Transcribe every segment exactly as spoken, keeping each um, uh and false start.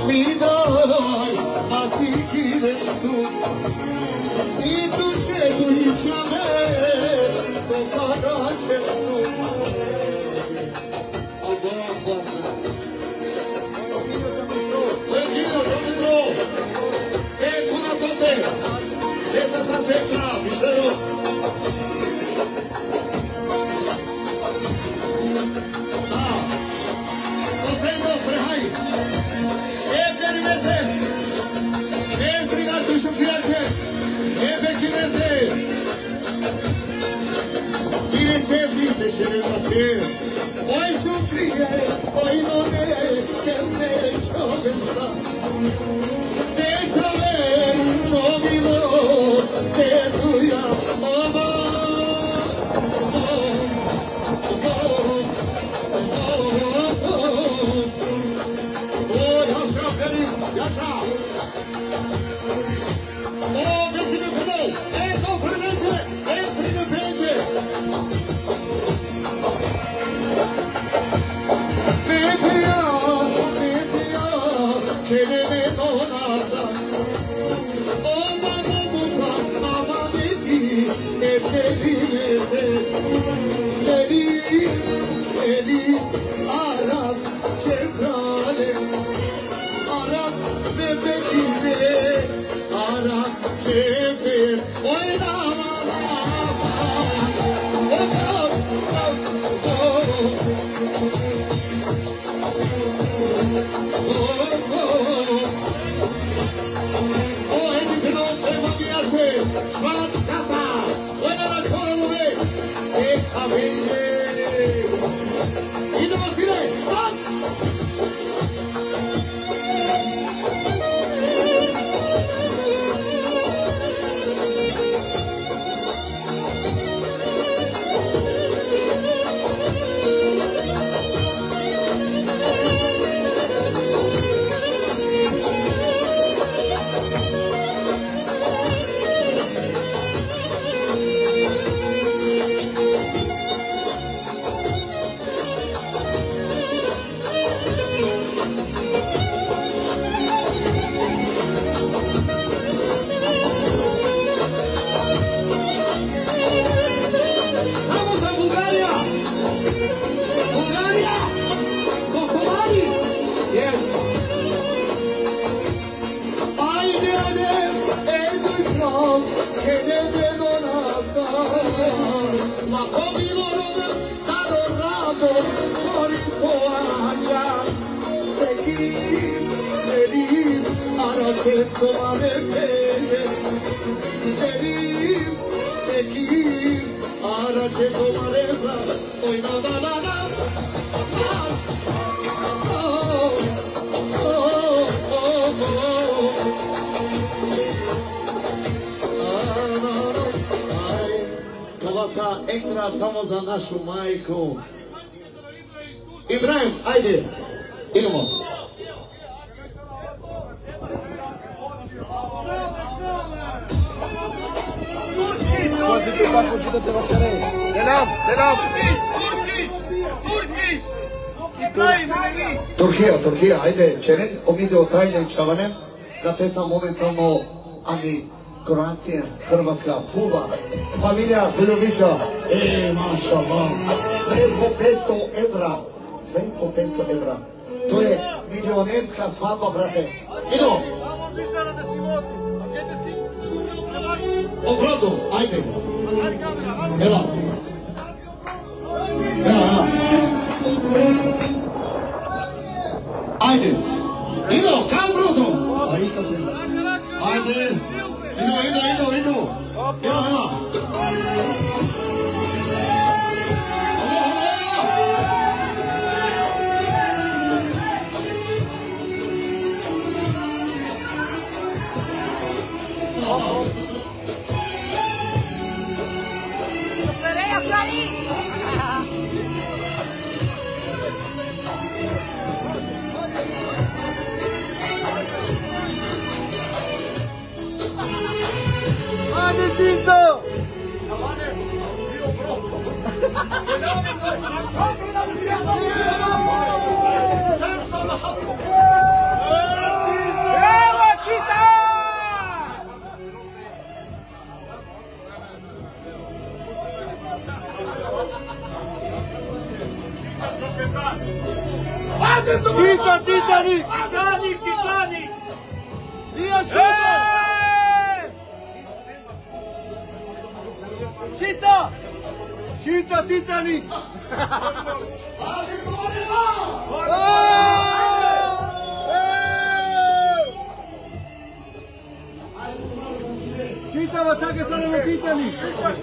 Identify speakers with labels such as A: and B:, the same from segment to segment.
A: mi dai, ma ti chiede tu, si tu c'è tu dici a me, so cosa c'è tu. Tranquillo, siamo tu, e tu non te, questa stanzetta, vicino. Poi soffrire, poi non è che me ciò pensa, te ciò ciò vivo, te tu ya, mamma, oh, yasha, beni, yasha, oh, vecchino pedal, e non prendete, e prendete. Extra samo za našu majku. Ibrahim, ajde, idemo.
B: Selam, selam.
A: Turkija, Turkija, ajde, čeren, omidio tajne čavanem, kad te sam momentalno, ani Kroacija, Hrvatska, Kuba, familija Biljovića, e, maša Allah, sve po petsto evra, sve po petsto evra, to je milionerska svadba, brate, idemo! Obradu, ajde, ela, ela, ela, ajde, idemo, kaj brodo, ajde, Idu, idu, idu, idu. Evo, evo.
B: Adesito! Titanic!
C: Titanic, Titanic!
B: Io Città! Città! Città Titanic! Città, ma sa che sono le Titanic!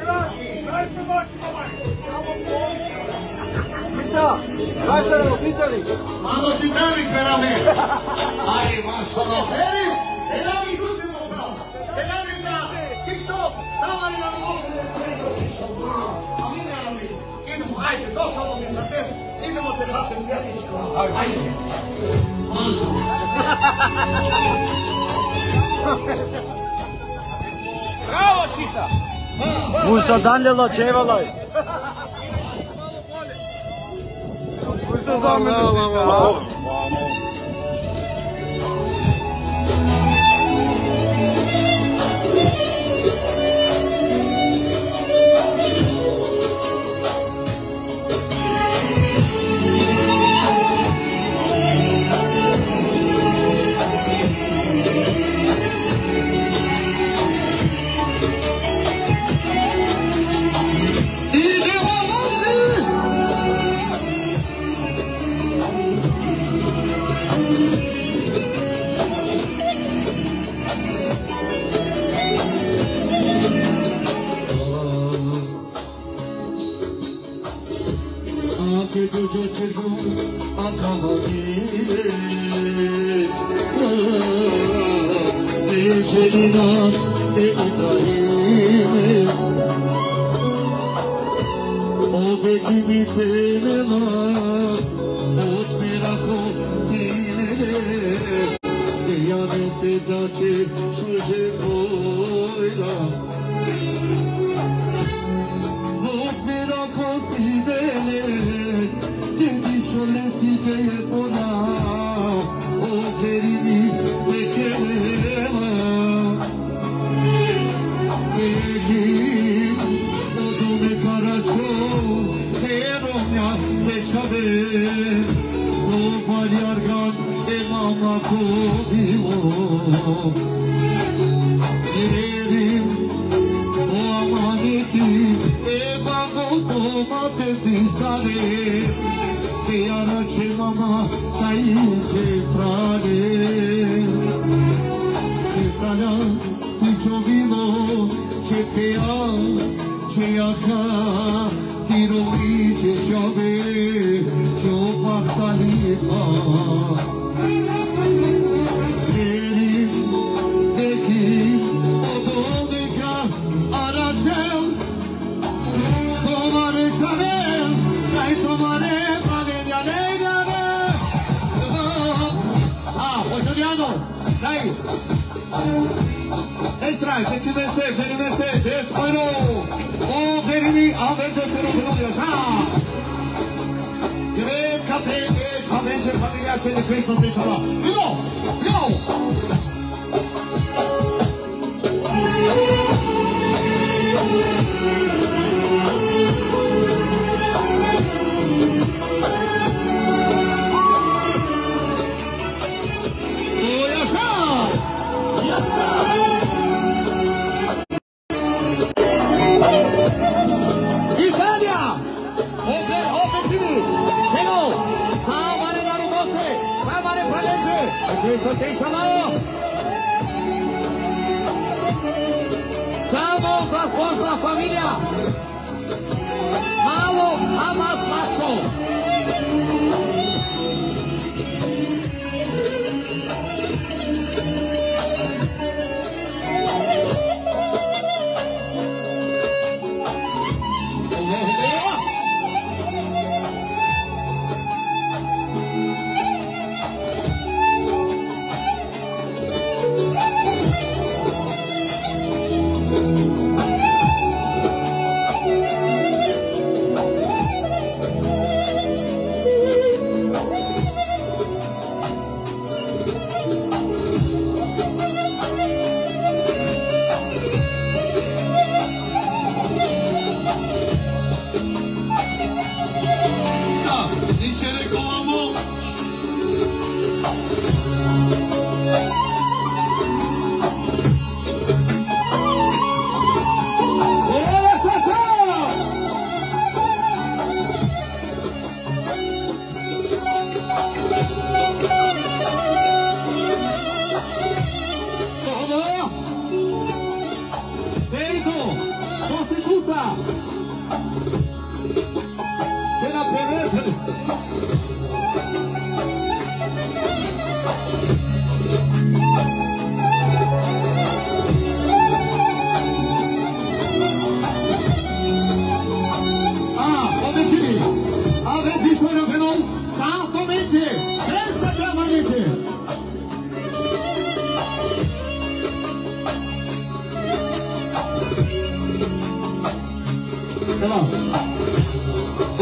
B: Città, lasciano Titanic!
A: Hanno Titanic veramente! Ai, ma sono veri! E l'avi tutti un po'! E l'avi da TikTok! Davali la nuova! Idemo, ajde, došao mi za tebe! Idemo te vrati u prijateljstvo! Ajde! Mašo!
C: Bravo, Città!
B: Musta Daniela Cevalaj! Musta Daniela Cevalaj!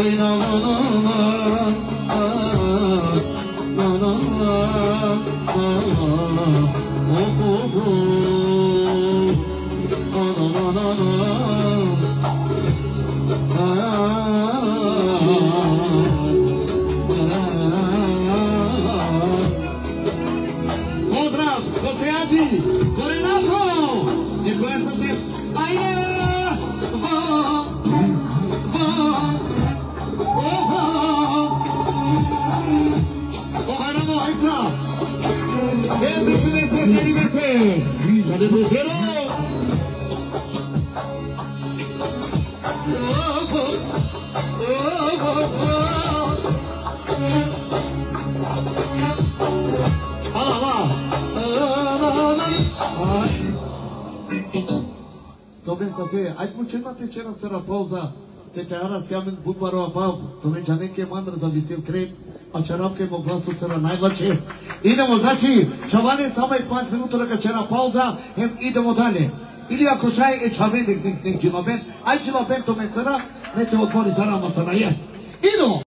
A: Ai funzionato c'era c'era pauza se te ara siamo in futbaro abav tu ne jane ke mandra za visil kret a charam ke moglasto c'era naila che idemo znači chavane samai पाँच minuto reka c'era pauza hem idemo dalje ili ako čaj e čave nek nek nek džiloben aj džiloben to me c'era ne te odmori zarama c'era je idemo